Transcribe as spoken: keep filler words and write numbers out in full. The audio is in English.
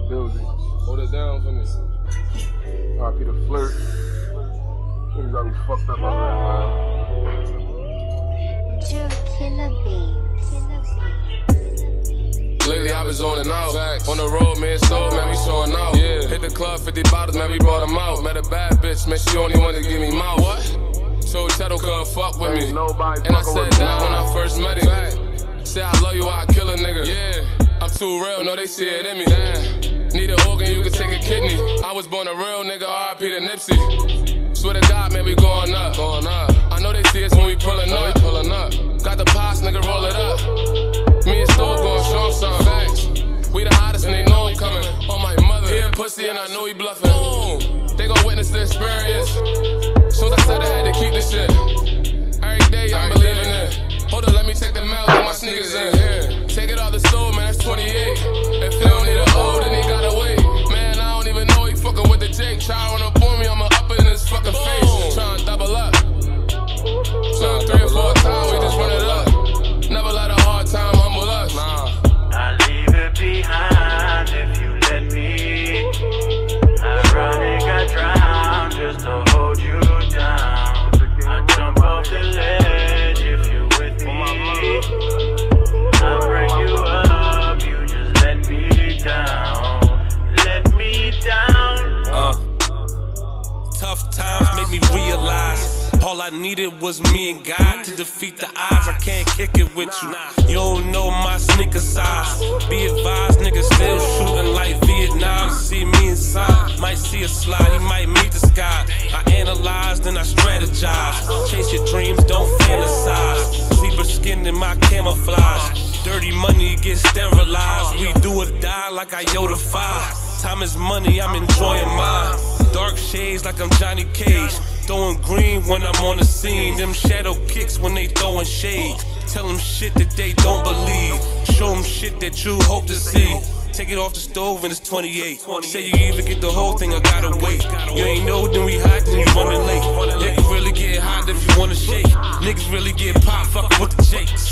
building. Hold it down for me. R I P the flirt. Things got me fucked up over that, man. Killer bee. Lately I was on and out. Facts. On the road, man, so man, we showing out. Yeah. Hit the club, fifty bottles, man, we brought them out. Met a bad bitch, man, she only wanted to give me mouth. What? So Cheddar couldn't fuck with me. And I said that when I first met him. Fact. Say I love you, I kill a nigga. Yeah. I'm too real, no, they see it in me. Damn. Need an organ, you can take a kidney. I was born a real nigga, R I P to Nipsey. Swear to God, man, we going up. Going up. I know they see us when we pulling up. We pulling up. Got the pots, nigga, roll it up. Me and Sto gon' show 'em some facts. We the hottest and they know I'm coming. On my mother, he a pussy and I know he bluffing. Boom. They gon' witness the experience. Soon as I said I had to keep this shit. Every day I'm believing it. Hold on, let me take the mail, put my sneakers in. Yeah. Take it off the stove, man, that's twenty-eight. If he don't need an O, then he gotta wait. Man, I don't even know he fucking with the Jake. Try run up on me, I'ma up it in his fucking face. Tryna double up. So three or four times, we just run it up. Never let a hard time humble us. Nah. I leave it behind if you let me. Ironic, I drown just to hold you down. I jump off the ledge if you're with me. I bring you up, you just let me down. Let me down. Uh, tough times make me realize all I needed was me and God to defeat the odds. I can't kick it with you. You don't know my sneaker size. Be advised, niggas still shooting like Vietnam. See me and Saan, might see a slide, he might meet the sky. I analyze, then I strategize. Chase your dreams, don't fantasize. Zebra skin in my camouflage. Dirty money gets sterilized. We do or die like I Yoda five. Time is money, I'm enjoying mine. Dark shades like I'm Johnny Cage. Throwing green when I'm on the scene. Them shadow kicks when they throwing shade. Tell them shit that they don't believe. Show them shit that you hope to see. Take it off the stove and it's twenty-eight. Say you either get the whole thing or gotta wait. You ain't know, then we hot, then you running late. Niggas really get hot if you wanna shake. Niggas really get popped, fucking with the jakes.